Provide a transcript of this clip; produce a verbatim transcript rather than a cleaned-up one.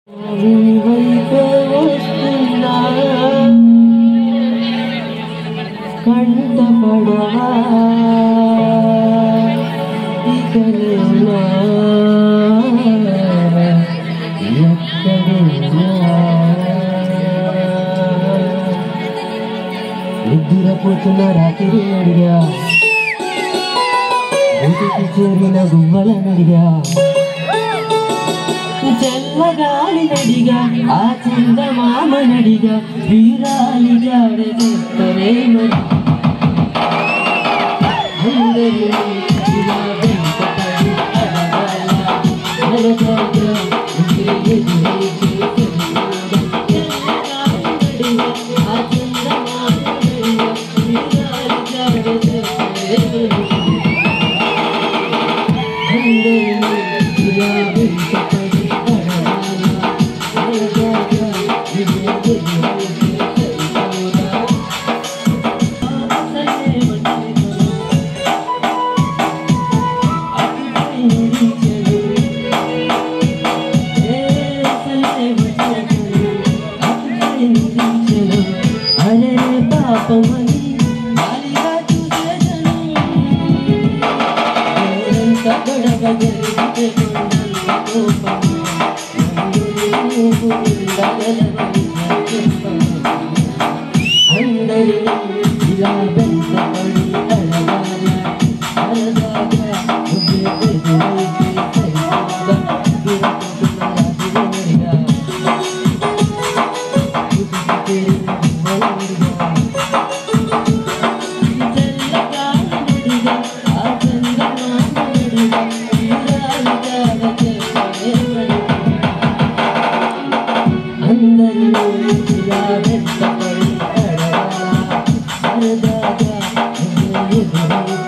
కంటపడవా ఇకలేనా ఎక్కడున్నా నిద్రపోతున్న రాత్రి అడిగా ఇంటికి చేరిన గువ్వలనడిగా చల్లగాలి నడిగా ఆ చందమామనడిగా వీరాలిగా చెప్తరే మరి అందరినీ ఇలా వెంటపడి అడగాల అడగాల ఆ చందమామనడిగా వీరాలిగా చెప్తరే అందరినీ ఇలా వెంటపడి అరే పాపమని గాలిగా చూసేదను గొడవ జరిగితే కోపము అందరినీ ఇలా వెంటపడి అడగాల అడగాల అందరినీ ఇలా వెంటపడి అడగాల అడగాల